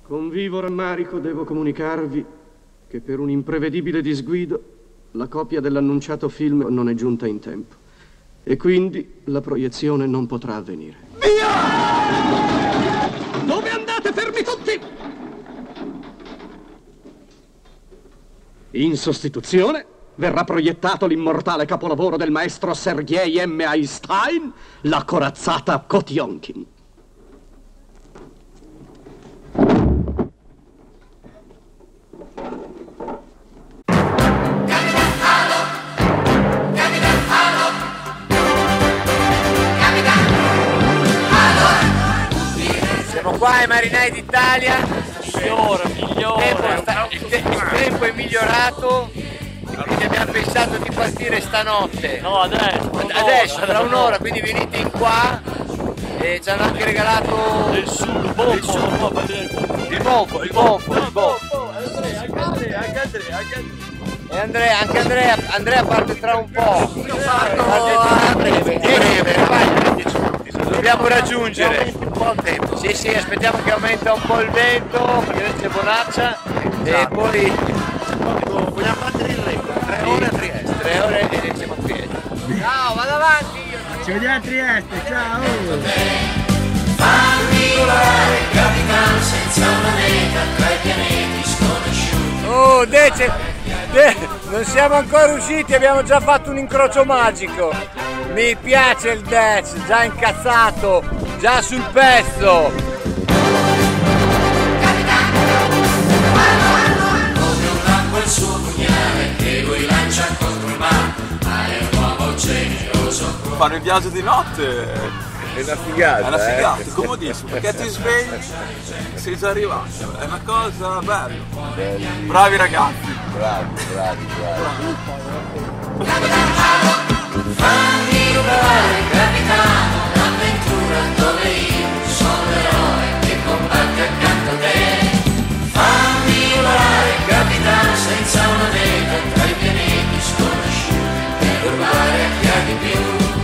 Con vivo rammarico devo comunicarvi che per un imprevedibile disguido la copia dell'annunciato film non è giunta in tempo e quindi la proiezione non potrà avvenire. Via! Dove andate? Fermi tutti! In sostituzione verrà proiettato l'immortale capolavoro del maestro Sergei M. Einstein, La corazzata Kotionkin. Qua ai Marinai d'Italia, migliora. Il tempo è migliorato e quindi abbiamo pensato di partire stanotte. No, adesso, tra un'ora, quindi venite in qua e ci hanno anche regalato il sugo, il bonfo. E Andrea parte tra un po'. Dobbiamo raggiungere un po' il tempo. Sì, aspettiamo che aumenta un po' il vento, perché c'è bonaccia e poi vogliamo battere il record. 3 ore a Trieste. 3 ore e siamo a Trieste. Ciao, vado avanti io. Ci vediamo a Trieste, ciao! Fammi volare, capitano, senza una meta, tra i pianeti sconosciuti. Oh, non siamo ancora usciti, abbiamo già fatto un incrocio magico. Mi piace il Dec, già incazzato, già sul pezzo. Come un'acqua il suo pugnale che lui lancia contro il mare, ma è un uomo generoso. Fare il viaggio di notte È una figata. è una figata, comodissimo, perché ti svegli, sei già arrivato, è una cosa bella. Bravi ragazzi. Bravi. Fammi volare, capitano, un'avventura dove io sono l'eroe che combatte accanto a te. Fammi volare, capitano, senza una meta, tra i pianeti sconosciuti, per urlare a chi ha di più.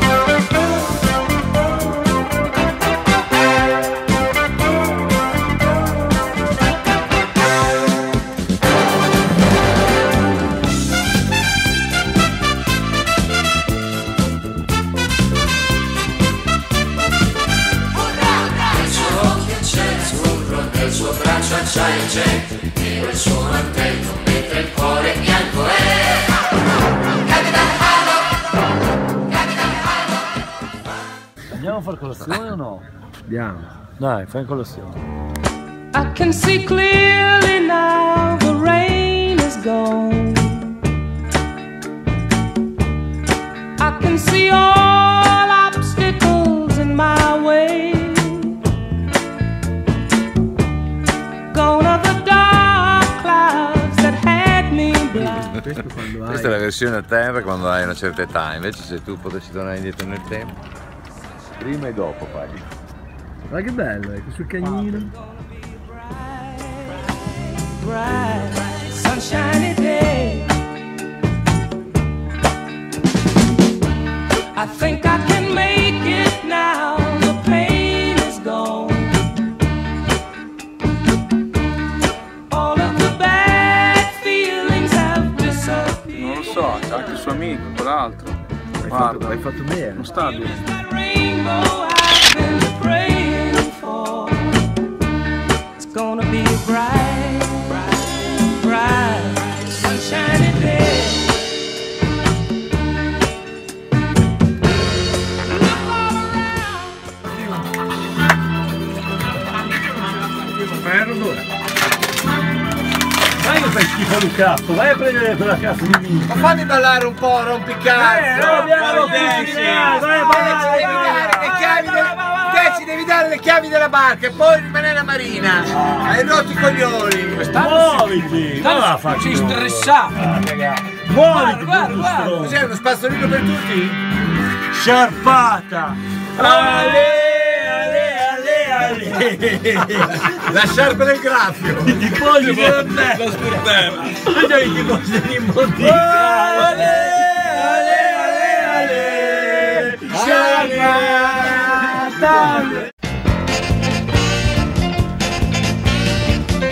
Acciaio c'è, nero il suo mantello, mentre il cuore bianco è. Capitan Halo! Andiamo a fare colazione o no? Andiamo. Dai, fai colazione. I can see clearly now, the rain is gone. I can see all obstacles in my way. Gone are the dark clouds that had me blind. Questa è la versione a terra quando hai una certa età, invece se tu potessi tornare indietro nel tempo, prima e dopo fai. Ma che bello, ecco sul cagnino. Bright, sunshiny day. I think I can make it now. The pain is gone. All of the bad feelings have disappeared. Non lo so, c'è anche il suo amico, quell'altro. Hai fatto bene. Non sta bene. The rainbow I've been praying for. It's gonna be a bright, sunshiny day. Vai che fai schifo al cazzo, vai a prendere quella cazzo di vino. Ma fammi ballare un po', rompicazzo! Ci devi dare le chiavi della barca e poi rimanere a marina! Hai rotto i coglioni! Muoviti! Non la faccio! Sei stressato! Muoviti! Cos'è uno spazzolino per tutti? Sciarpata! Ale! La sciarpa del graffio! I polli per te! La spurtella! Mangiami che cose di immondizia! Ale! Sciarpata!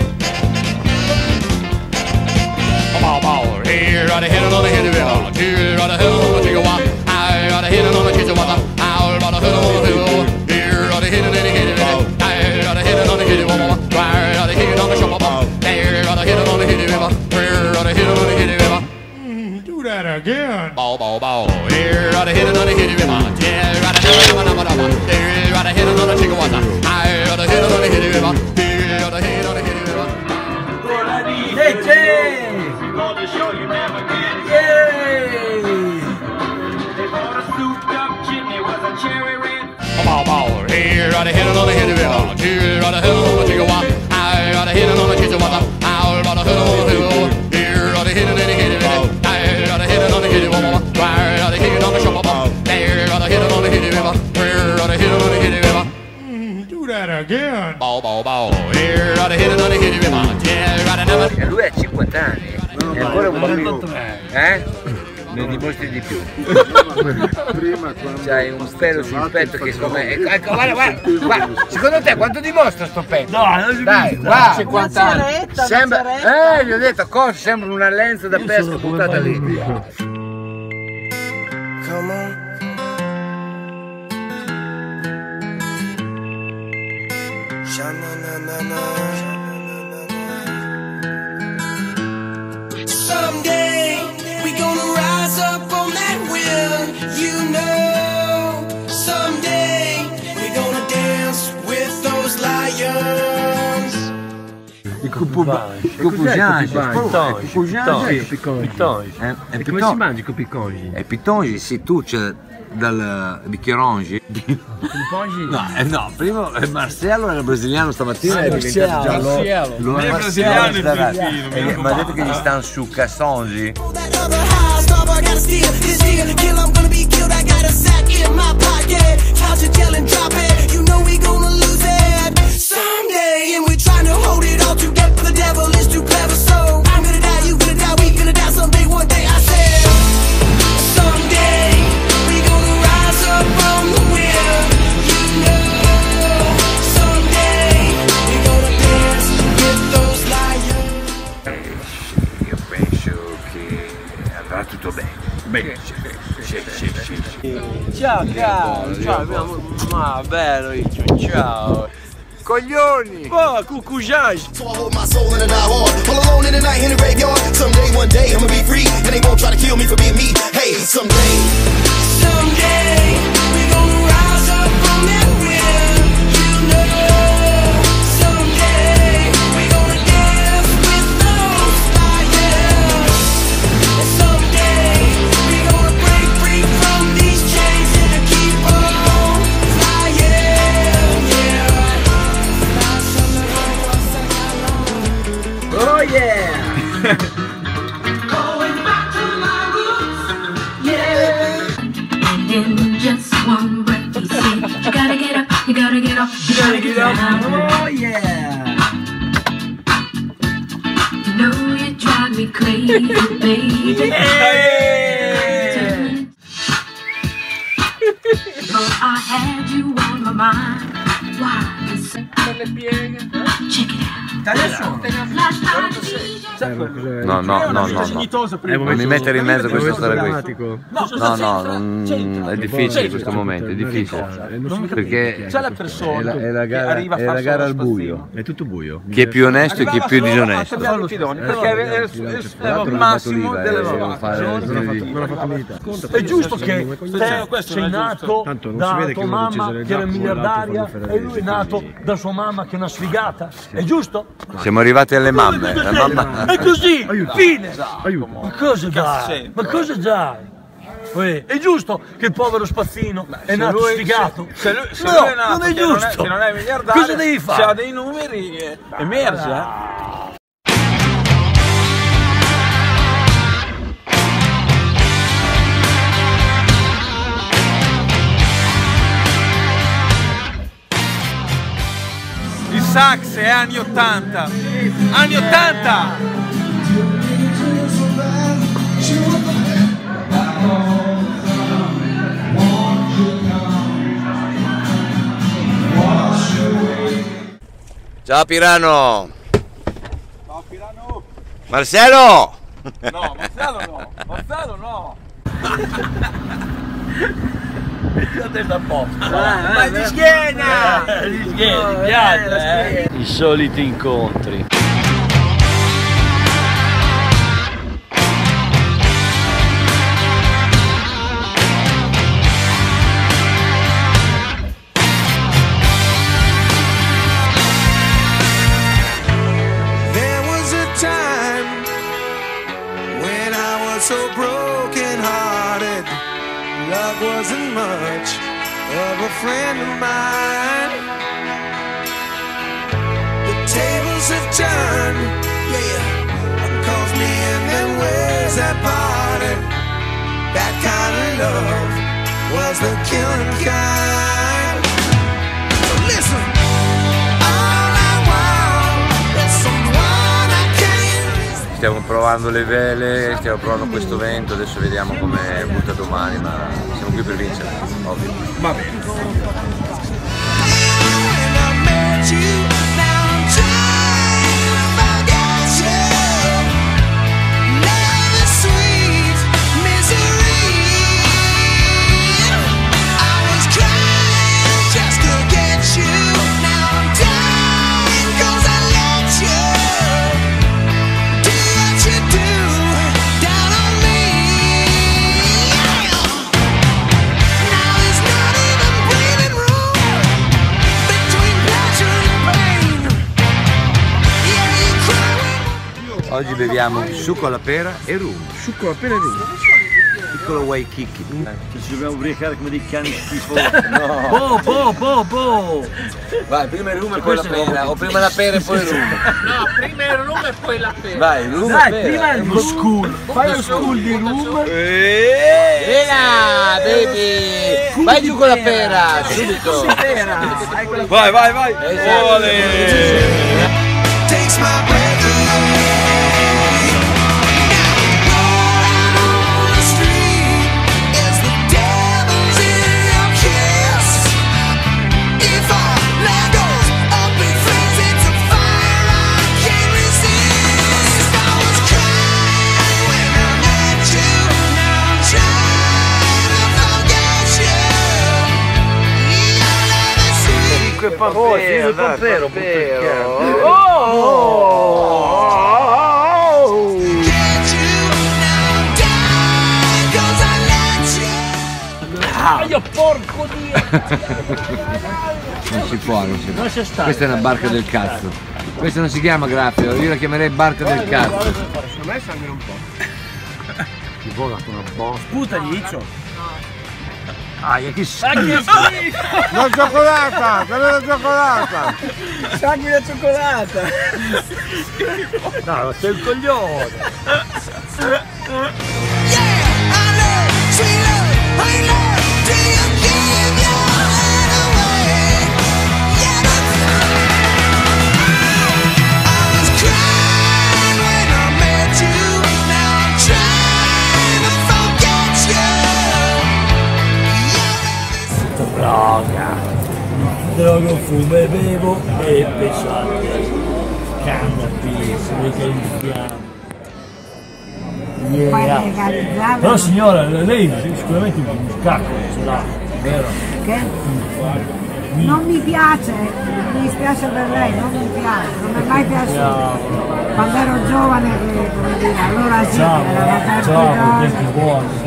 hit another hit river. Yeah, right ahead another river. Yeah, right ahead another chicken water. I gotta hit another hit river. Yeah, gotta hit another hit river. Bow bow. Here gotta hit another hit river. Here gotta hit another chicken water. I gotta hit another chicken water. I gotta hit another hit river. Here gotta hit another hit river. I gotta hit another hit river. I gotta hit another shop. There gotta hit another hit river. Here gotta hit another hit river. Do that again. Bow bow bow. Here gotta hit another hit river. Yeah, gotta never. E lui ha 50 anni. È ancora un bambino. Ne dimostri di più. C'hai un pelo sul petto che come. Ecco, guarda. Secondo te quanto dimostra sto petto? No, non dai, guarda. 50 anni. Sembra. Gli ho detto cosa? Sembra una lenza da pesca buttata lì. Come on. Someday we gonna rise up on that wheel, you know. Someday we gonna dance with those lions. Il coupougin, E come si mangia i copicongi? è pitongi, si tu c'è dal bicchierongi. No, prima Marcello era brasiliano, stamattina è diventato giallo. Lo è brasiliano, ma ha detto che gli stanno su cassongi. Io penso che andrà tutto bene. Ciao caro, ciao, ma bello, ciao. Coglioni! Oh, cucujage! So I hold my soul in a die hard, all alone in the night in the graveyard. Someday, one day, I'ma be free, and they won't try to kill me for being me. Hey, someday we gonna rise up from that wheel, you know. Someday we gonna dance with those lions. And someday we gonna break free from these chains and keep on flying, yeah. Oh yeah! In just one breath, he said, you gotta get up, you gotta get up, you gotta get down. Oh yeah! You know you drive me crazy, baby. But I had you on my mind. Why? Check it out. No. Non mi mettere in mezzo a questa storia qui. No, è difficile in questo momento, è difficile. Perché c'è la persona è la gara al buio. È tutto buio. Chi è più onesto e chi è più disonesto. Perché è il massimo delle è giusto che te sei nato da tua mamma che era miliardaria e lui è nato da sua mamma che è una sfigata. È giusto? Siamo arrivati alle mamme. La mamma... È così, fine. Ma cosa dai? Ma cosa dai? È giusto che il povero spazzino è nato sfigato? Se lui No, è nato non è giusto. che non è miliardario, Cosa devi fare? c'ha dei numeri e emerge. Il sax è anni 80. Anni 80! Ciao Pirano! Ciao Pirano! Marcello! No, Marcello no! Ma di schiena! Di schiena, piace, I soliti incontri. mind. The tables have turned, yeah. One calls me and then where's that party? That kind of love was the killing kind. So listen, all I want is someone I can. Stiamo provando le vele, stiamo provando questo vento, adesso vediamo come butta domani, ma siamo qui per vincere, ovvio. Va bene. Oggi beviamo succo alla pera e rum. Succo alla pera e rum. Piccolo Waikiki. Ci dobbiamo ubriacare come dei cani schifosi. No. Po. Vai, prima il rum e poi la pera. O prima la pera e poi il rum. No, prima il rum e poi la pera. Vai, il rum e pera. Prima lo school. Fai lo school di rum. Ela, baby. Vai giù con la pera, subito. Vai. Takes my breath away. Pampero. Porco Dio! Non si può. Questa è una barca del cazzo. Questa non si chiama graffio, io la chiamerei barca del cazzo. Secondo me sanguina un po'. Ti vola con una bosta. Sputagli, Iccio. Che schifo! La cioccolata! La cioccolata! Sangue da cioccolata! No, sei un coglione! Drogo, fumo e bevo e pesante. Cannabis, legalizziamo. Yeah. Però signora, lei sicuramente un cacco ce l'ha, vero? Che? Non mi piace, mi dispiace per lei, non mi piace, non mi è mai piaciuto. Quando ero giovane, come dire, allora sì, era una tempi buoni.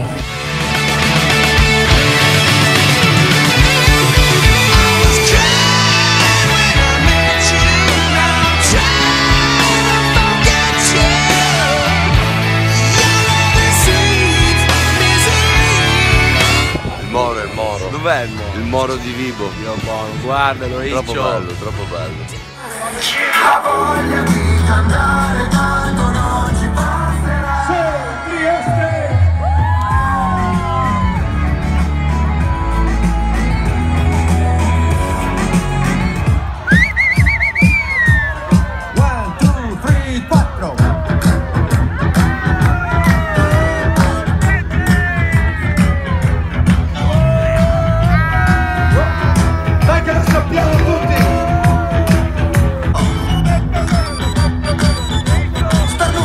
Il moro. Dov'è il moro? Il moro di Vibo. Guardalo, troppo bello. La voglia di cantare tanto non ci passerà. Solo Trieste. One, two, three, quattro. Dai che lo sappiamo tutti. Starnuto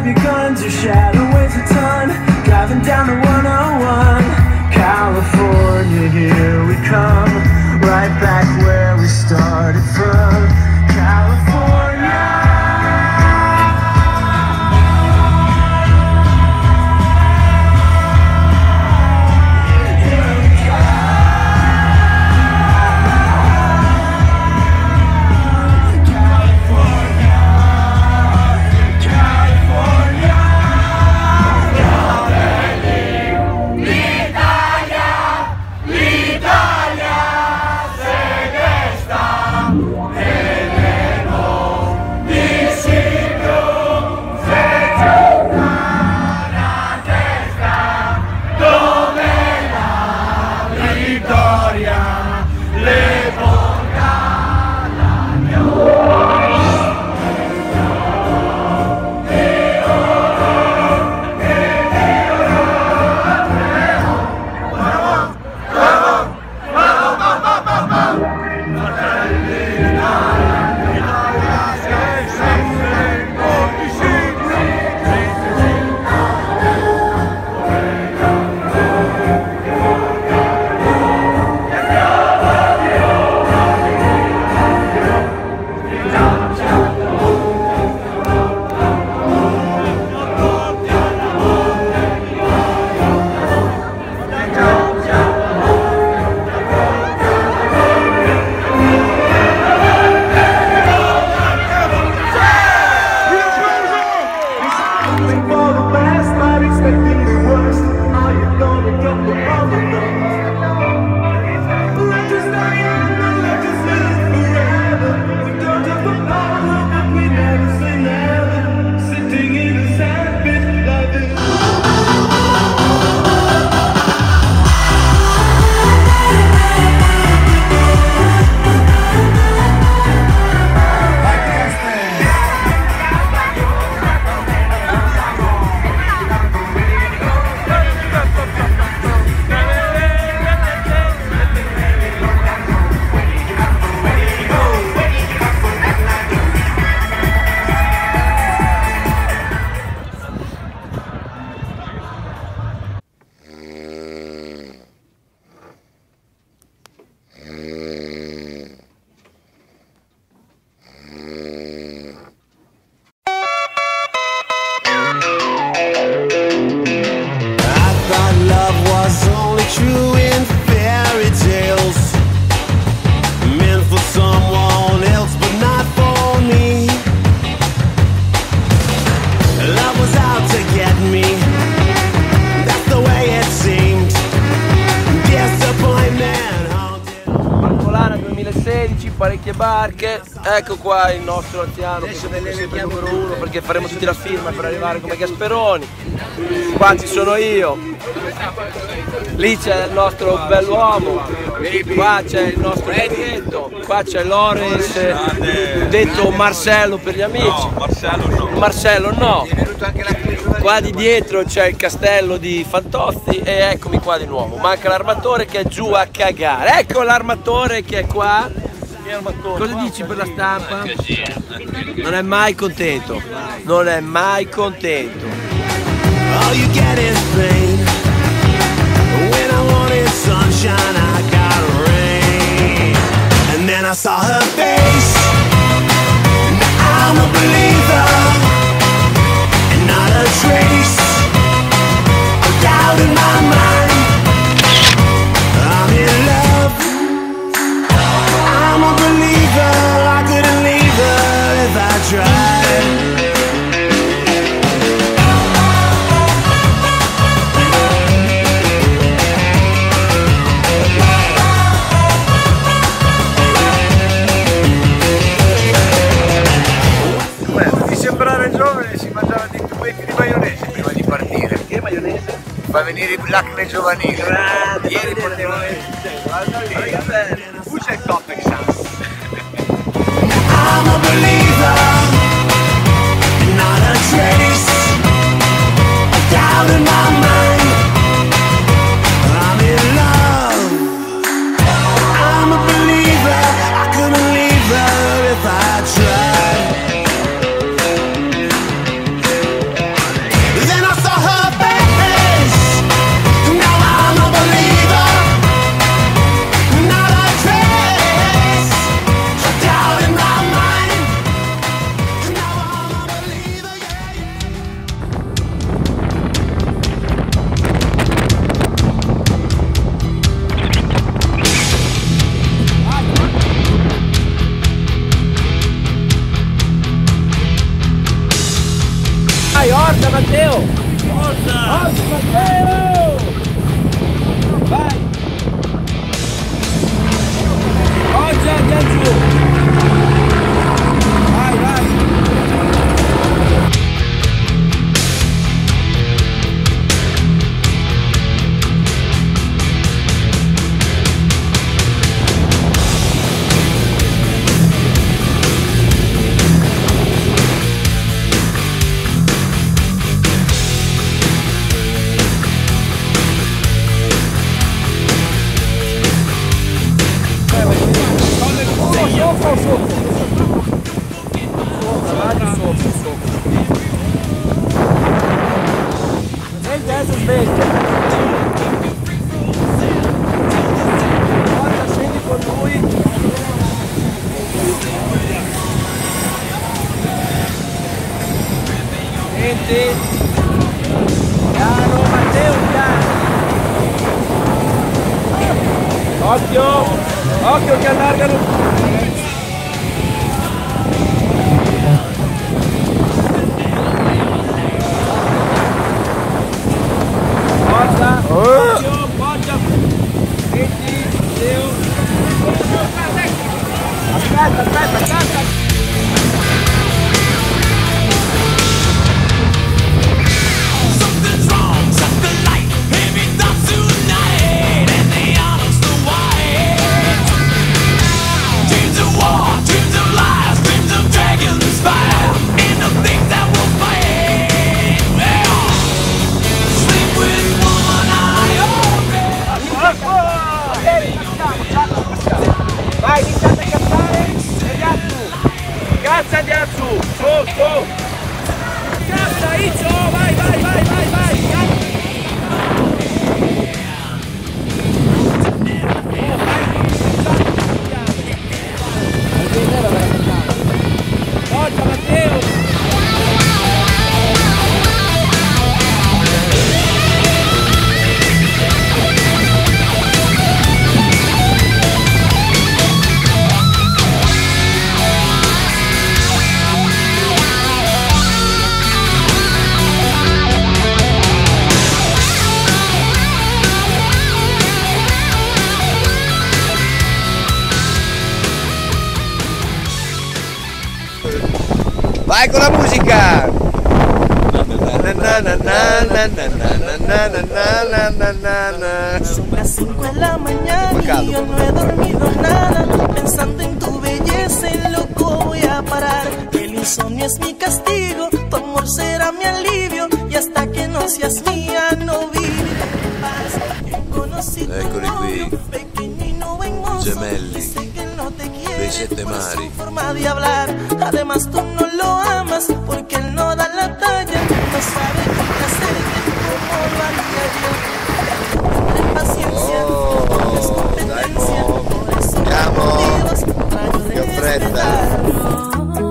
your guns, your shadow weighs a ton. Driving down the 101, California, here we come. Right back where we started from, California. Parecchie barche, ecco qua il nostro anziano che è sempre il numero uno perché faremo tutti la firma per arrivare come Gasperoni. Qua ci sono io, lì c'è il nostro bell'uomo, qua c'è il nostro detto, qua c'è Lorenz, detto Marcello per gli amici. No, Marcello no. Qua di dietro c'è il castello di Fantozzi e eccomi qua di nuovo. Manca l'armatore che è giù a cagare. Ecco l'armatore che è qua. Cosa dici per la stampa? Non è mai contento, non è mai contento. All you get is pain. When I wanted sunshine, I got rain. And then I saw her face. Now I'm a believer, and not a trace of doubt in my mind. I'm in love. I'm a believer, I couldn't leave her if I tried. Di sembrare giovane si mangiava dei tubetti di maionese prima di partire. Che maionese? Fa venire l'acne giovanile. Ieri potevano essere. Guarda lì. Usa il Copex Sans. I'm a believer, not a trace of doubt in my mind. I'm in love. I'm a believer, I couldn't leave her if I tried. Forza Matteo! Forza Matteo! Vai! Oggi andiamo giù! Vai, vai! Piano Matteo, piano! Occhio! Occhio che allargano! Forza! Occhio! Poggia! Senti! Matteo! Aspetta, aspetta, aspetta! Vai, iniziate a cazzare e cazza di azzu, su, cazza Izzo, vai, Forza Matteo! Vai con la musica! Son las 5 de la mañana y yo no he dormido nada. Pensando en tu belleza, en loco voy a parar. El insomnio es mi castigo, tu amor será mi alivio. Y hasta que no seas mía, no viviré en paz. Conocí tu novio, pequeñino hermoso. Gemelli Sé que no te quiere dei Sette por Mari. su forma de hablar. Además tú no lo amas porque él no da la talla. No sabe qué hacer como lo haría yo. Ten paciencia, no es competencia. Por eso motivos trato de despertar.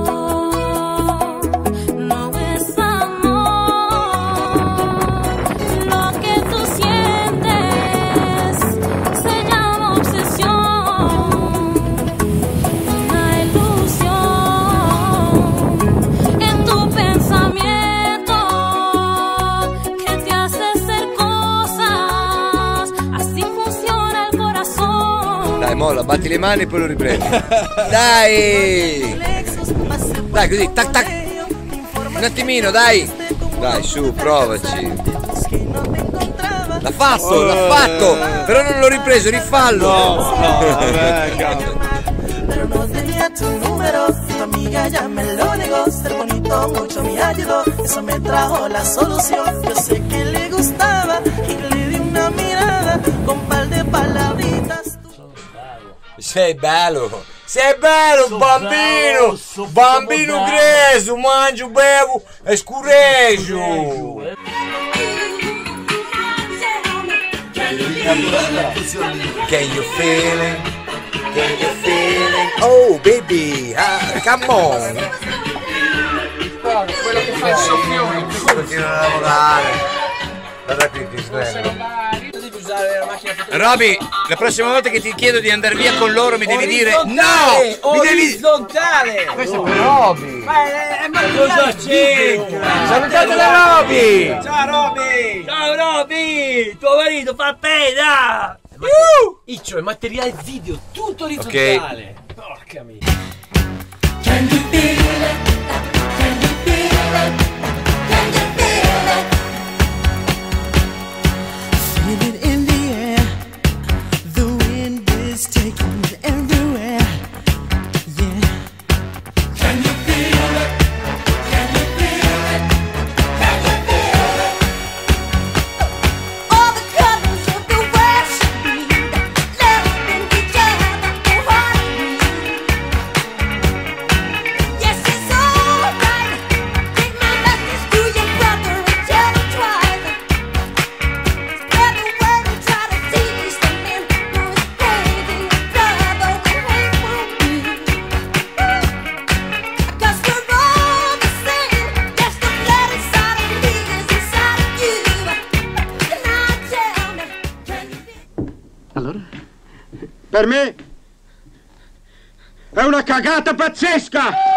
Molla, batti le mani e poi lo riprendi. Dai! Dai, così, tac tac! Un attimino, dai! Dai, su, provaci! L'ha fatto! Però non l'ho ripreso, rifallo! Pero no tenía tu número, tu amiga ya me lo negó. Ser bonito mucho me ayudó, eso me trajo la solución. Yo sé que le gustaba y le di una mirada con par de palabritas. Sei bello, bambino! Bambino greso, mangio, bevo e scureggio! Can you feel it? Oh baby, come on! Quello che fa il soffione. Continua a lavorare. Guarda qui che snello. dare la macchina fotografica. Roby, la prossima volta che ti chiedo di andare via con loro mi devi dire no! Orizzontale! Questo è per Roby! Ma cosa c'entra? Salutate la Roby! Ciao Roby! Ciao Roby! Tuo marito fa pena! Iccio, è materiale video, tutto orizzontale! Porca miseria! Can you feel it? Can you feel it? Can you feel it? Feel it in the air. The wind is taking it everywhere. Yeah. Can you feel it? Can you feel it? Can you feel it? All the colors of the world should be loving each other wholeheartedly. Yes, it's alright. Take my message to your brother and tell him twice. Spread the word and try to teach the men who is crazy. Brother, we hate for me. 'Cause we're all the same. Yes, the blood inside of me is inside of you. And now tell me, can you feel? Allora? Per me è una cagata pazzesca!